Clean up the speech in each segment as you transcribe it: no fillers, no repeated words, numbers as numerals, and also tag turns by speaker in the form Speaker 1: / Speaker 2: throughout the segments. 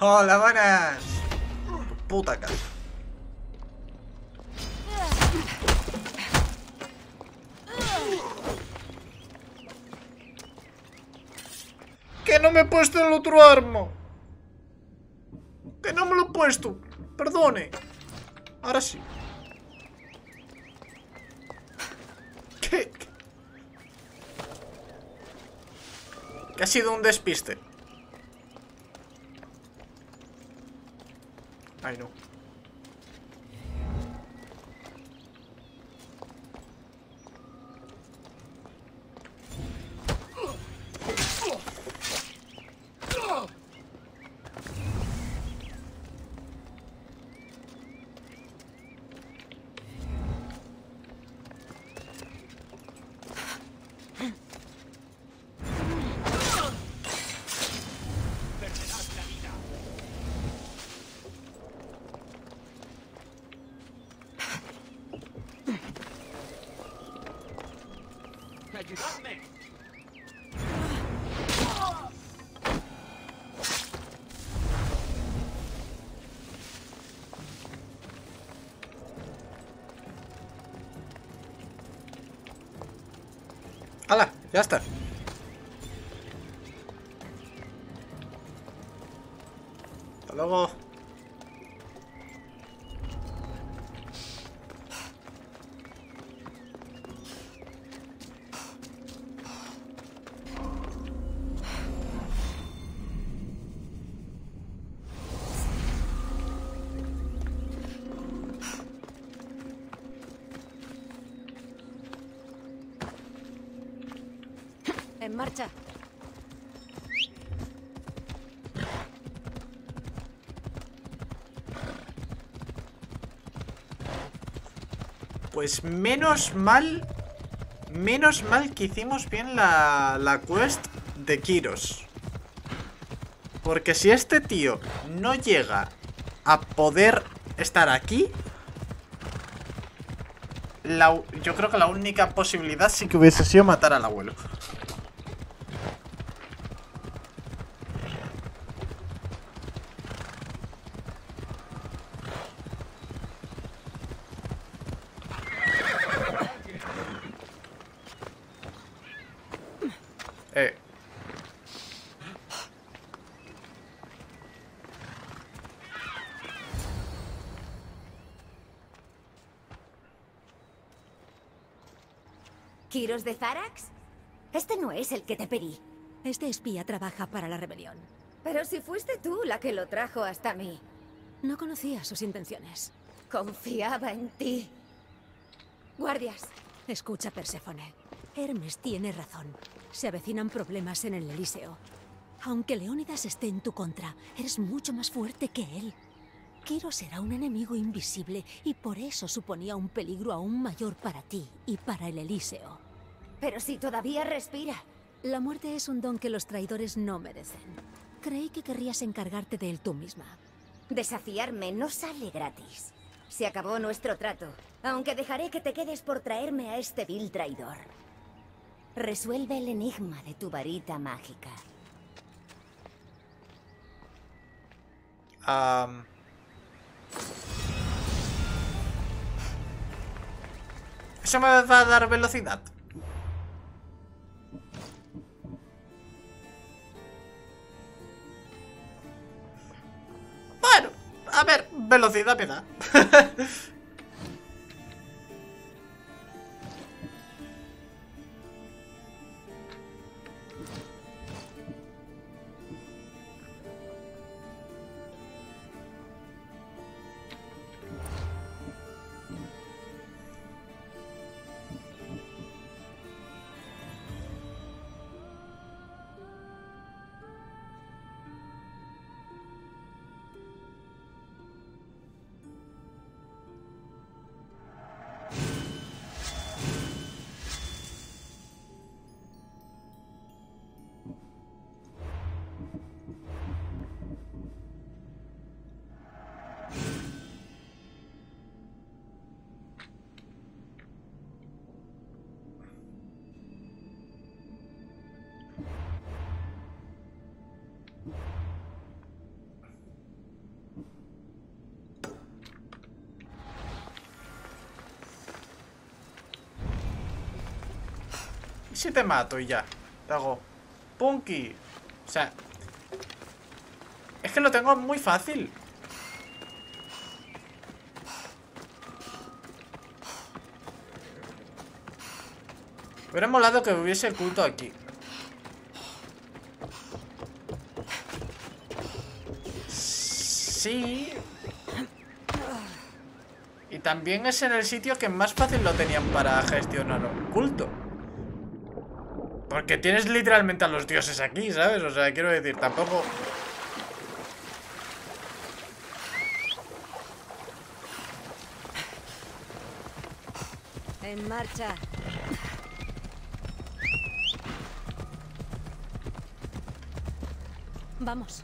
Speaker 1: Hola, buenas. Tu puta casa. Que no me he puesto el otro arma. Que no me lo he puesto. Perdone. Ahora sí. ¿Qué? Que ha sido un despiste. Ay, no.
Speaker 2: ¡Ayudadme!
Speaker 1: ¡Hala! Ya está. Hasta luego.
Speaker 3: En marcha.
Speaker 1: Pues menos mal. Menos mal que hicimos bien la quest de Kiros. Porque si este tío no llega a poder estar aquí, yo creo que la única posibilidad sí que hubiese sido matar al abuelo. Eh.
Speaker 3: ¿Kiros de Zarax? Este no es el que te pedí.
Speaker 4: Este espía trabaja para la rebelión.
Speaker 3: Pero si fuiste tú la que lo trajo hasta mí.
Speaker 4: No conocía sus intenciones.
Speaker 3: Confiaba en ti. Guardias.
Speaker 4: Escucha, Perséfone. Hermes tiene razón. Se avecinan problemas en el Elíseo. Aunque Leónidas esté en tu contra, eres mucho más fuerte que él. Kiros era un enemigo invisible y por eso suponía un peligro aún mayor para ti y para el Elíseo.
Speaker 3: Pero si todavía respira.
Speaker 4: La muerte es un don que los traidores no merecen. Creí que querrías encargarte de él tú misma.
Speaker 3: Desafiarme no sale gratis. Se acabó nuestro trato, aunque dejaré que te quedes por traerme a este vil traidor. Resuelve el enigma de tu varita mágica.
Speaker 1: ¿Eso me va a dar velocidad? Bueno, a ver, velocidad me da. si te mato y ya? Te hago Punky. O sea, es que lo tengo muy fácil. Hubiera molado que hubiese culto aquí. Sí. Y también es en el sitio que más fácil lo tenían para gestionar oculto. Porque tienes literalmente a los dioses aquí, ¿sabes? O sea, quiero decir, tampoco...
Speaker 4: En marcha. Vamos.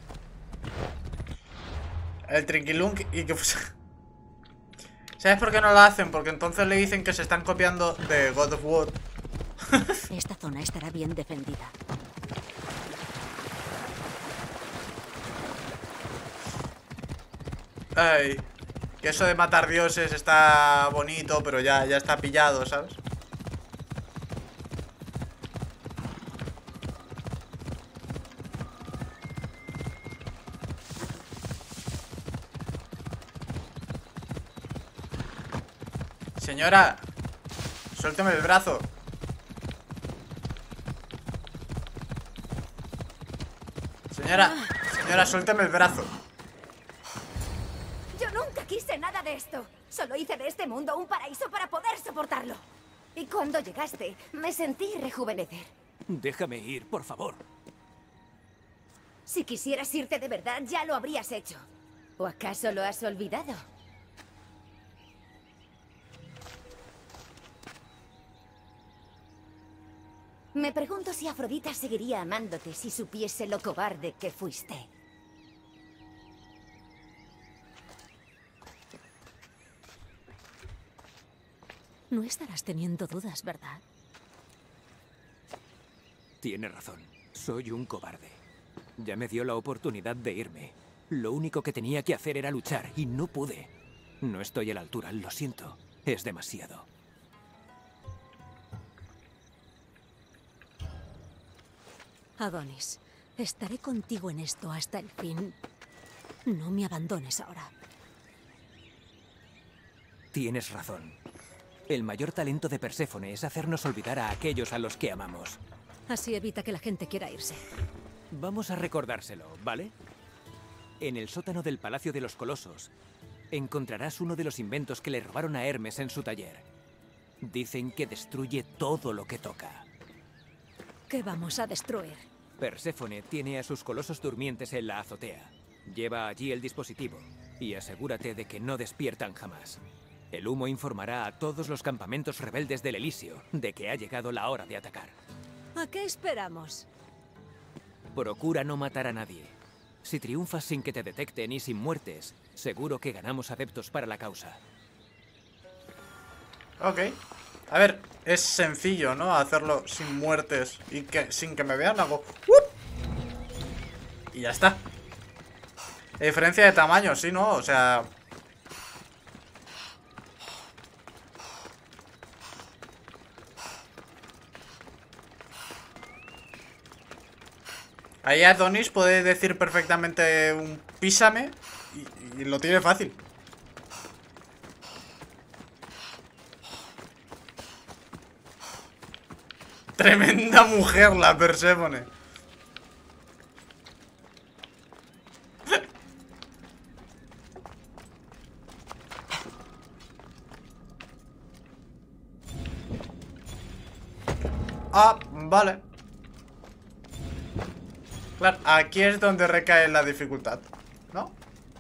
Speaker 1: El Trinquilunk y que... ¿Sabes por qué no lo hacen? Porque entonces le dicen que se están copiando de God of War.
Speaker 4: Esta zona estará bien defendida.
Speaker 1: Ay, que eso de matar dioses está bonito, pero ya está pillado, ¿sabes? Señora, suélteme el brazo. Señora, suélteme el brazo.
Speaker 3: Yo nunca quise nada de esto. Solo hice de este mundo un paraíso para poder soportarlo. Y cuando llegaste, me sentí rejuvenecer.
Speaker 2: Déjame ir, por favor.
Speaker 3: Si quisieras irte de verdad, ya lo habrías hecho. ¿O acaso lo has olvidado? Me pregunto si Afrodita seguiría amándote si supiese lo cobarde que fuiste.
Speaker 4: No estarás teniendo dudas, ¿verdad?
Speaker 2: Tiene razón. Soy un cobarde. Ya me dio la oportunidad de irme. Lo único que tenía que hacer era luchar y no pude. No estoy a la altura, lo siento. Es demasiado.
Speaker 4: Adonis, estaré contigo en esto hasta el fin. No me abandones ahora.
Speaker 2: Tienes razón. El mayor talento de Perséfone es hacernos olvidar a aquellos a los que amamos.
Speaker 4: Así evita que la gente quiera irse.
Speaker 2: Vamos a recordárselo, ¿vale? En el sótano del Palacio de los Colosos encontrarás uno de los inventos que le robaron a Hermes en su taller. Dicen que destruye todo lo que toca.
Speaker 4: ¿Qué vamos a destruir?
Speaker 2: Perséfone tiene a sus colosos durmientes en la azotea. Lleva allí el dispositivo y asegúrate de que no despiertan jamás. El humo informará a todos los campamentos rebeldes del Elíseo de que ha llegado la hora de atacar.
Speaker 4: ¿A qué esperamos?
Speaker 2: Procura no matar a nadie. Si triunfas sin que te detecten y sin muertes, seguro que ganamos adeptos para la causa.
Speaker 1: Ok. A ver, es sencillo, ¿no? Hacerlo sin muertes y que sin que me vean hago... ¡Wup! Y ya está. La diferencia de tamaño, sí, ¿no? O sea... Ahí Adonis puede decir perfectamente un písame y lo tiene fácil. Tremenda mujer la Perséfone. Ah, vale. Claro, aquí es donde recae la dificultad, ¿no?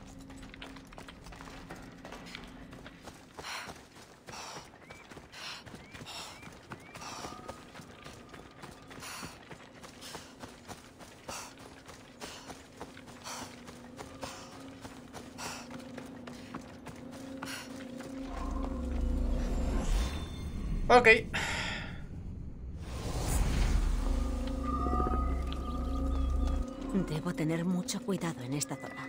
Speaker 1: Ok.
Speaker 4: Debo tener mucho cuidado en esta zona.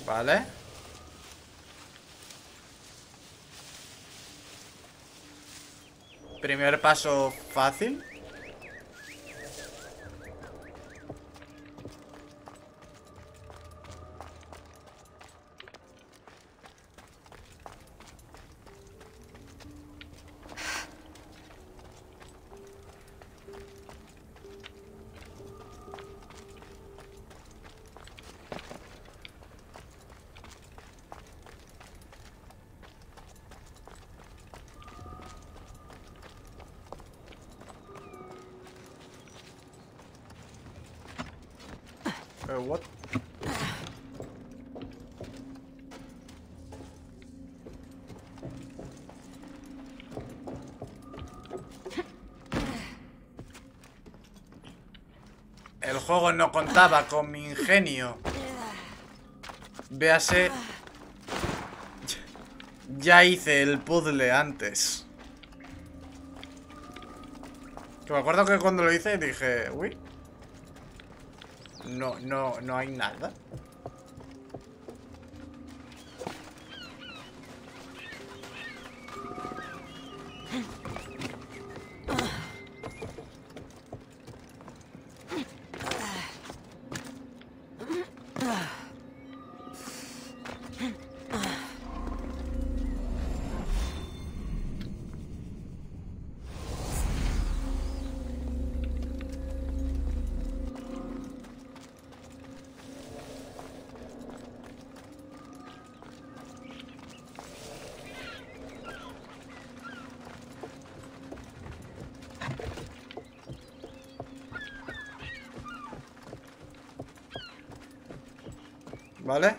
Speaker 1: Vale. Primer paso fácil. What? El juego no contaba con mi ingenio. Véase. Ya hice el puzzle antes. Que me acuerdo que cuando lo hice dije, uy. No hay nada. ¿Vale?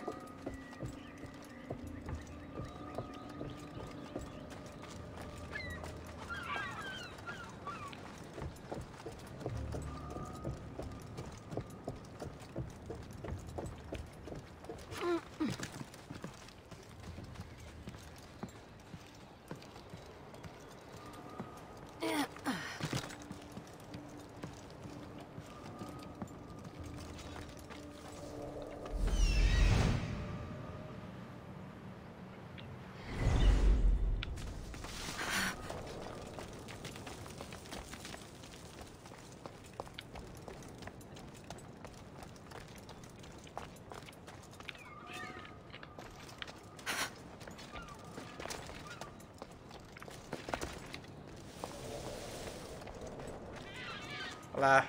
Speaker 1: Hola.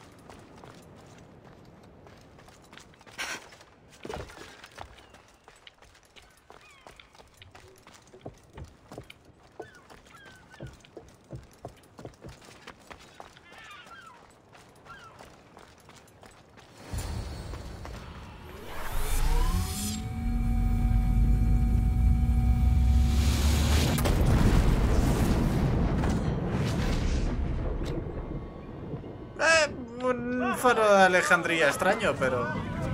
Speaker 1: Un faro de Alejandría extraño, pero...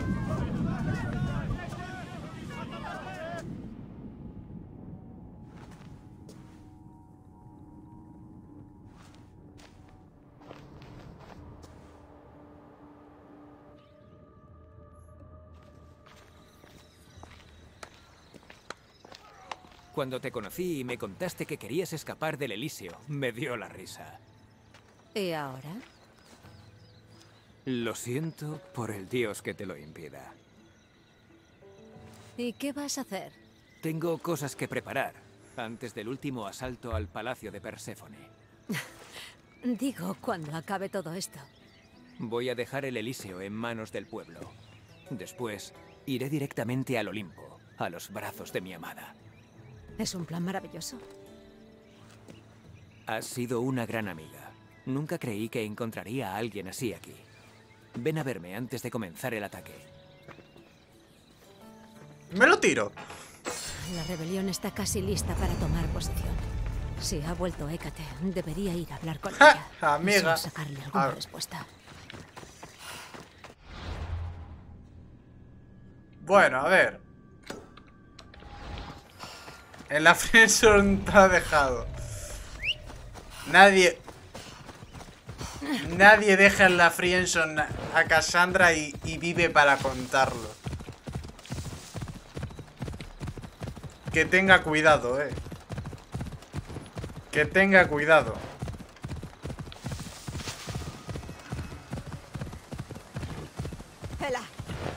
Speaker 2: Cuando te conocí y me contaste que querías escapar del Elíseo, me dio la risa.
Speaker 4: ¿Y ahora?
Speaker 2: Lo siento por el dios que te lo impida.
Speaker 4: ¿Y qué vas a hacer?
Speaker 2: Tengo cosas que preparar antes del último asalto al palacio de Perséfone.
Speaker 4: Digo, cuando acabe todo esto.
Speaker 2: Voy a dejar el Elíseo en manos del pueblo. Después, iré directamente al Olimpo, a los brazos de mi amada.
Speaker 4: Es un plan maravilloso.
Speaker 2: Has sido una gran amiga. Nunca creí que encontraría a alguien así aquí. Ven a verme antes de comenzar el ataque.
Speaker 1: Me lo tiro.
Speaker 4: La rebelión está casi lista para tomar posición. Si ha vuelto Hécate, debería ir a hablar con ella.
Speaker 1: Amiga.
Speaker 4: Y sacarle alguna respuesta.
Speaker 1: Bueno, a ver. En la friendzone te ha dejado. Nadie deja en la friendzone a Cassandra y vive para contarlo. que tenga cuidado, que tenga cuidado.
Speaker 4: Ela.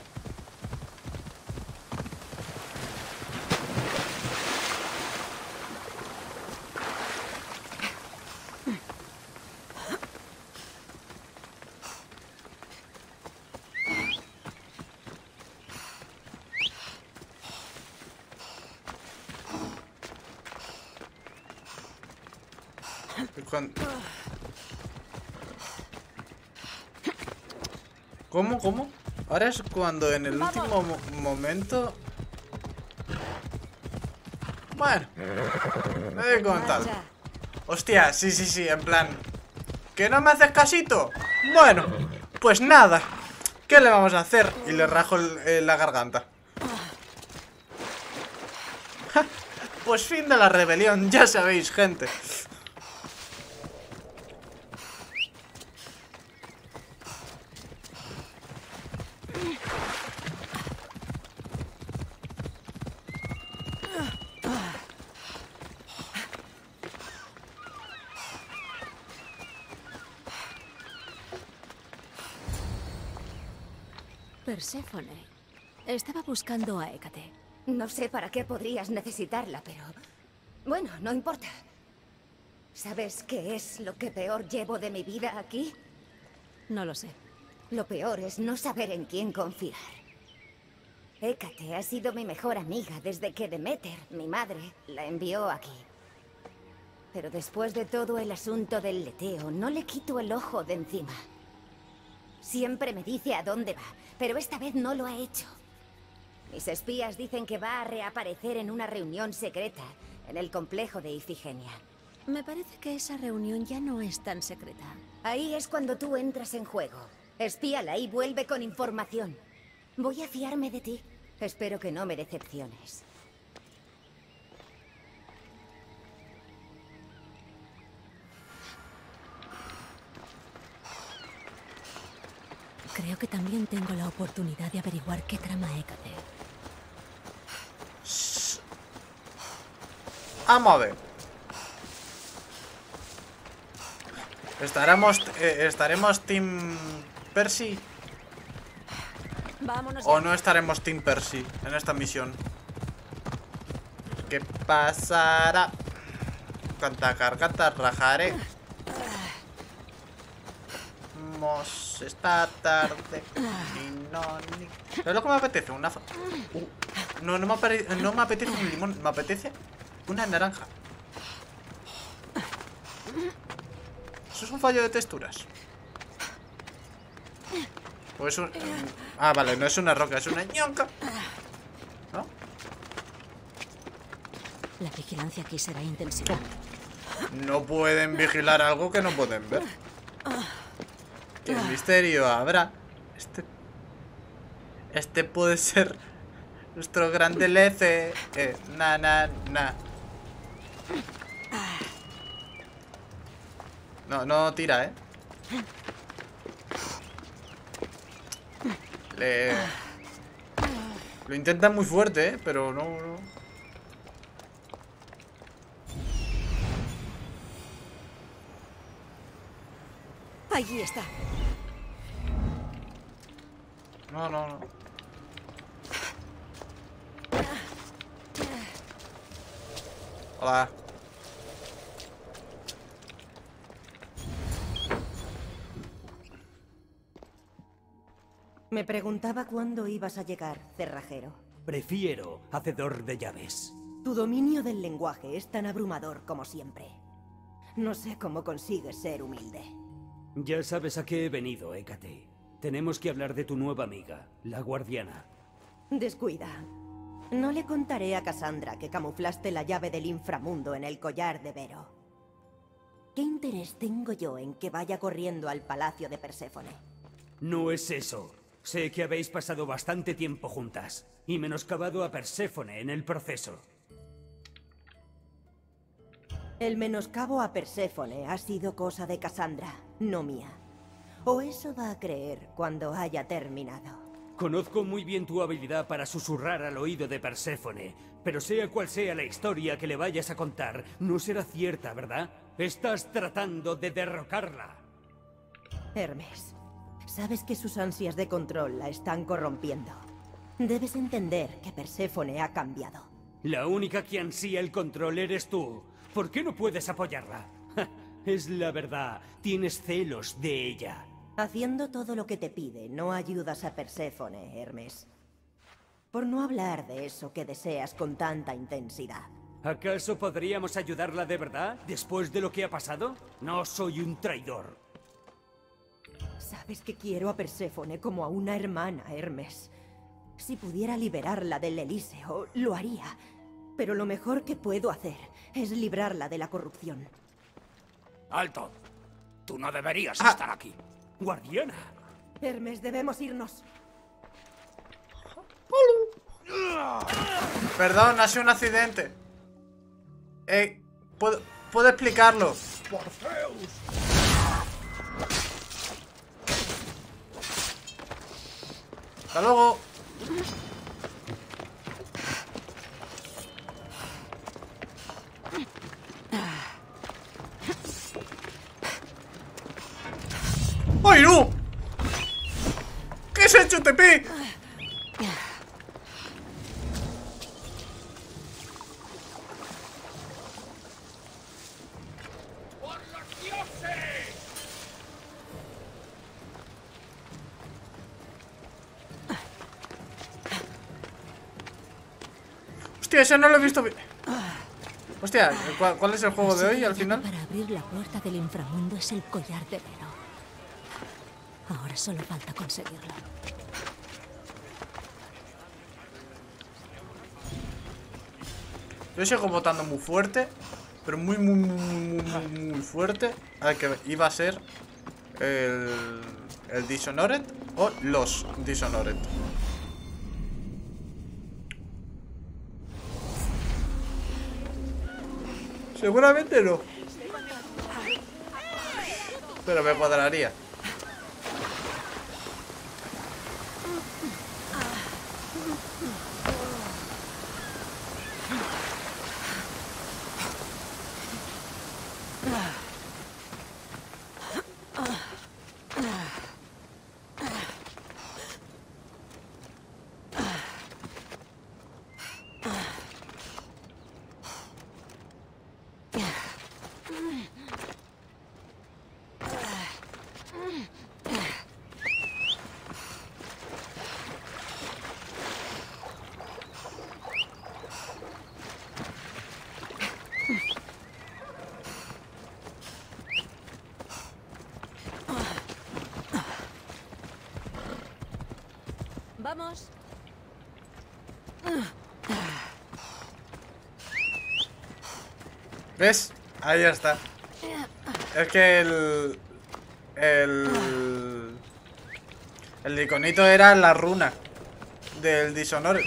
Speaker 1: ¿Cómo? Ahora es cuando en el último momento... Bueno, me he contado. Hostia, sí, en plan... ¿Que no me haces casito? Bueno, pues nada. ¿Qué le vamos a hacer? Y le rajo la garganta. Pues fin de la rebelión, ya sabéis, gente.
Speaker 4: Perséfone. Estaba buscando a Hécate.
Speaker 3: No sé para qué podrías necesitarla, pero... Bueno, no importa. ¿Sabes qué es lo que peor llevo de mi vida aquí?
Speaker 4: No lo sé.
Speaker 3: Lo peor es no saber en quién confiar. Hécate ha sido mi mejor amiga desde que Demeter, mi madre, la envió aquí. Pero después de todo el asunto del leteo, no le quito el ojo de encima. Siempre me dice a dónde va, pero esta vez no lo ha hecho. Mis espías dicen que va a reaparecer en una reunión secreta en el complejo de Ifigenia.
Speaker 4: Me parece que esa reunión ya no es tan secreta.
Speaker 3: Ahí es cuando tú entras en juego. Espíala y vuelve con información. Voy a fiarme de ti. Espero que no me decepciones.
Speaker 4: Creo que también tengo la oportunidad de averiguar qué trama Hécate.
Speaker 1: Vamos a ver. ¿Estaremos Team Percy?
Speaker 4: Vámonos.
Speaker 1: ¿O no estaremos Team Percy en esta misión? ¿Qué pasará? Canta cargata rajaré. Esta tarde y no ni... ¿Sabes lo que me apetece? No me apetece un limón. Me apetece una naranja. ¿Eso es un fallo de texturas? ¿O es un...? Ah, vale, no es una roca, es una ñonca. ¿No?
Speaker 4: La vigilancia aquí será intensiva.
Speaker 1: No pueden vigilar algo que no pueden ver. ¿Qué misterio habrá? Este puede ser nuestro gran DLC. Na. No tira, Lo intenta muy fuerte, pero no.
Speaker 4: Allí está.
Speaker 1: No. Hola.
Speaker 5: Me preguntaba cuándo ibas a llegar, cerrajero.
Speaker 6: Prefiero hacedor de llaves.
Speaker 5: Tu dominio del lenguaje es tan abrumador como siempre. No sé cómo consigues ser humilde.
Speaker 6: Ya sabes a qué he venido, Hécate. Tenemos que hablar de tu nueva amiga, la guardiana.
Speaker 5: Descuida. No le contaré a Cassandra que camuflaste la llave del inframundo en el collar de Vero. ¿Qué interés tengo yo en que vaya corriendo al palacio de Perséfone?
Speaker 6: No es eso. Sé que habéis pasado bastante tiempo juntas y menoscabado a Perséfone en el proceso.
Speaker 5: El menoscabo a Perséfone ha sido cosa de Cassandra, no mía. O eso va a creer cuando haya terminado.
Speaker 6: Conozco muy bien tu habilidad para susurrar al oído de Perséfone, Pero sea cual sea la historia que le vayas a contar, no será cierta, ¿verdad? Estás tratando de derrocarla.
Speaker 5: Hermes, sabes que sus ansias de control la están corrompiendo. Debes entender que Perséfone ha cambiado.
Speaker 6: La única que ansía el control eres tú. ¿Por qué no puedes apoyarla? Ja, es la verdad, tienes celos de ella.
Speaker 5: Haciendo todo lo que te pide, no ayudas a Perséfone, Hermes. Por no hablar de eso que deseas con tanta intensidad.
Speaker 6: ¿Acaso podríamos ayudarla de verdad, después de lo que ha pasado? No soy un traidor.
Speaker 5: Sabes que quiero a Perséfone como a una hermana, Hermes. Si pudiera liberarla del Elíseo, lo haría. Pero lo mejor que puedo hacer es librarla de la corrupción.
Speaker 7: ¡Alto! Tú no deberías estar aquí.
Speaker 6: ¡Guardiana!
Speaker 5: Hermes, debemos irnos.
Speaker 1: Perdón, ha sido un accidente. ¿Puedo explicarlo?
Speaker 7: ¡Por Zeus!
Speaker 1: Hasta luego. ¡Ay, no! ¿Qué has hecho, TP?
Speaker 7: ¡Por los dioses!
Speaker 1: Hostia, ese no lo he visto bien. Hostia, ¿cuál es el juego de hoy al final?
Speaker 4: Para abrir la puerta del inframundo es el collar de Vero. Ahora solo falta conseguirlo.
Speaker 1: Yo sigo votando muy fuerte, pero muy fuerte al que iba a ser el Dishonored o los Dishonored. Seguramente no, pero me cuadraría.
Speaker 4: ¡Vamos!
Speaker 1: ¿Ves? Ahí ya está. Es que el iconito era la runa del Dishonored.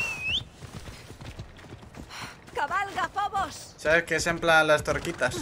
Speaker 4: ¡Cabalga, Phobos!
Speaker 1: ¿Sabes? Que es en plan las torquitas.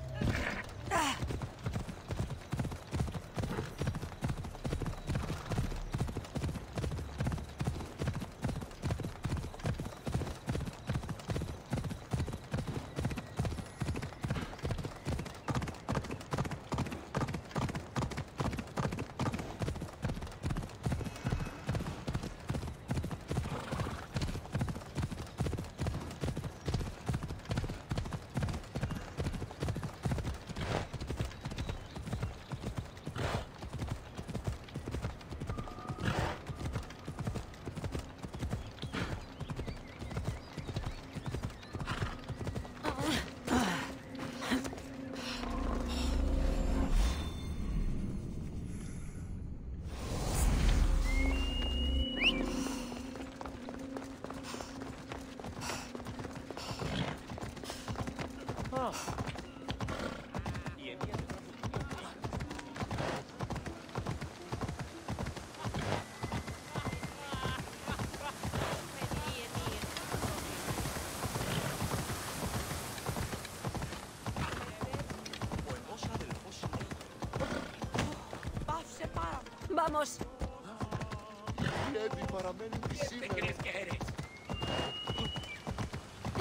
Speaker 4: ¡Vamos!
Speaker 7: ¿Qué crees que eres?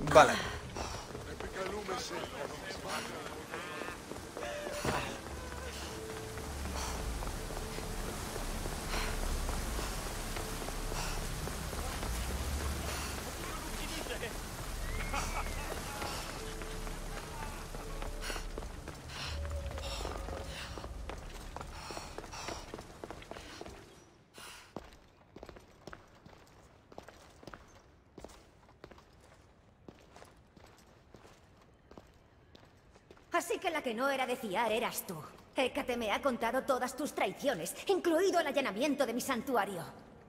Speaker 1: Vale.
Speaker 3: Así que la que no era de fiar eras tú. Hécate me ha contado todas tus traiciones, incluido el allanamiento de mi santuario.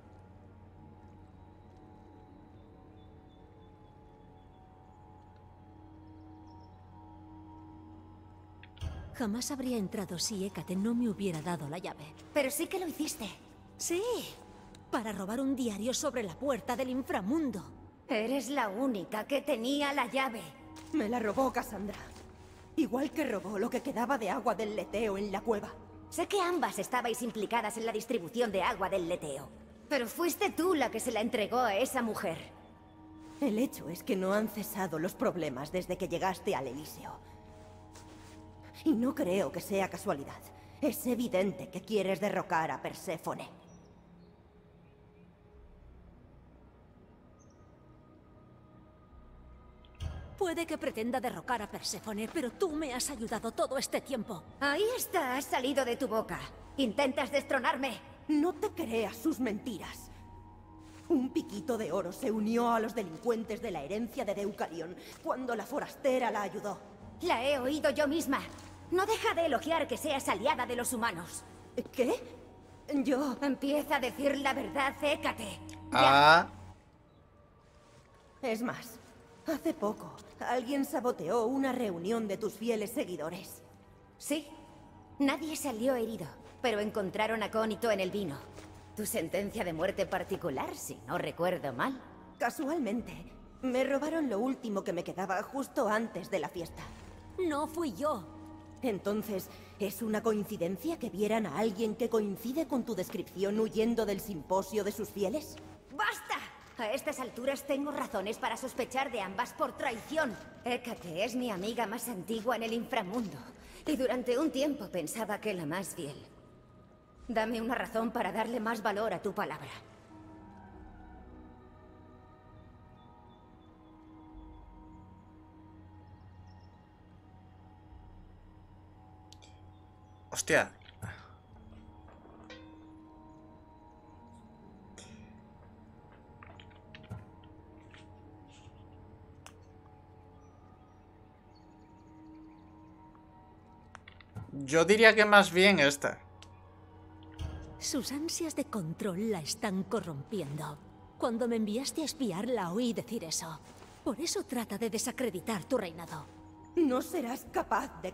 Speaker 4: Jamás habría entrado si Hécate no me hubiera dado la llave.
Speaker 3: Pero sí que lo hiciste.
Speaker 4: Sí, para robar un diario sobre la puerta del inframundo.
Speaker 3: Eres la única que tenía la llave.
Speaker 5: Me la robó Cassandra. Igual que robó lo que quedaba de agua del leteo en la cueva.
Speaker 3: Sé que ambas estabais implicadas en la distribución de agua del leteo. Pero fuiste tú la que se la entregó a esa mujer.
Speaker 5: El hecho es que no han cesado los problemas desde que llegaste al Elíseo. Y no creo que sea casualidad. Es evidente que quieres derrocar a Perséfone.
Speaker 4: Puede que pretenda derrocar a Perséfone, pero tú me has ayudado todo este tiempo.
Speaker 3: Ahí está, ha salido de tu boca. ¿Intentas destronarme?
Speaker 5: No te creas sus mentiras. Un piquito de oro se unió a los delincuentes de la herencia de Deucalión cuando la forastera la ayudó.
Speaker 3: La he oído yo misma. No deja de elogiar que seas aliada de los humanos.
Speaker 5: ¿Qué? Yo...
Speaker 3: Empieza a decir la verdad, Hécate.
Speaker 1: Ah.
Speaker 5: Es más, hace poco, alguien saboteó una reunión de tus fieles seguidores.
Speaker 3: Sí. Nadie salió herido, pero encontraron acónito en el vino. Tu sentencia de muerte particular, si no recuerdo mal.
Speaker 5: Casualmente, me robaron lo último que me quedaba justo antes de la fiesta.
Speaker 4: No fui yo.
Speaker 5: Entonces, ¿es una coincidencia que vieran a alguien que coincide con tu descripción huyendo del simposio de sus fieles?
Speaker 3: ¡Basta! A estas alturas tengo razones para sospechar de ambas por traición. Hécate es mi amiga más antigua en el inframundo. Y durante un tiempo pensaba que la más fiel. Dame una razón para darle más valor a tu palabra.
Speaker 1: Hostia. Yo diría que más bien esta.
Speaker 4: Sus ansias de control la están corrompiendo. Cuando me enviaste a espiar, la oí decir eso. Por eso trata de desacreditar tu reinado.
Speaker 5: No serás capaz de